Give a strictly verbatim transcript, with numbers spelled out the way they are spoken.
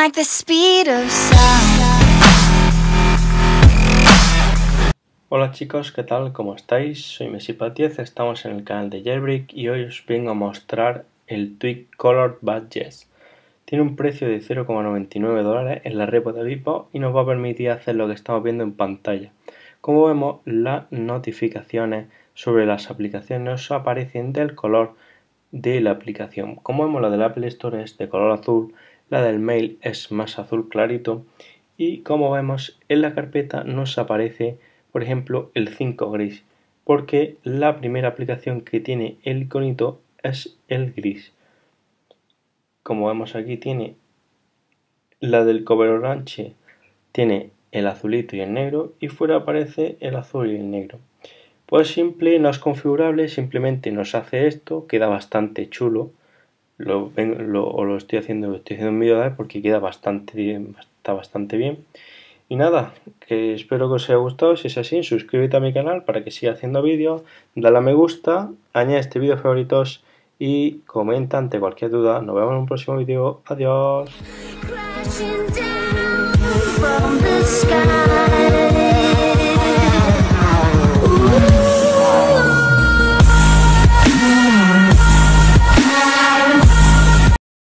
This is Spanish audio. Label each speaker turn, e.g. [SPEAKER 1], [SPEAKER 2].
[SPEAKER 1] like the speed of sound.
[SPEAKER 2] Hola chicos, ¿qué tal? ¿Cómo estáis? Soy Mesipatiez, estamos en el canal de Jailbreak y hoy os vengo a mostrar el Tweak Color Badges. Tiene un precio de cero coma noventa y nueve dólares en la repo de Beatbox y nos va a permitir hacer lo que estamos viendo en pantalla. Como vemos, las notificaciones sobre las aplicaciones nos aparecen del color de la aplicación. Como vemos, la del Apple Store es de color azul, la del Mail es más azul clarito y como vemos en la carpeta nos aparece, por ejemplo, el cinco gris, porque la primera aplicación que tiene el iconito es el gris. Como vemos aquí tiene la del Cover Orange, tiene el azulito y el negro y fuera aparece el azul y el negro. Pues simple, no es configurable, simplemente nos hace esto, queda bastante chulo. Lo, lo, lo estoy haciendo, estoy haciendo un vídeo de porque queda bastante bien, está bastante bien. Y nada, que espero que os haya gustado. Si es así, suscríbete a mi canal para que siga haciendo vídeos, dale a me gusta, añade este vídeo a favoritos y comenta ante cualquier duda. Nos vemos en un próximo vídeo. Adiós.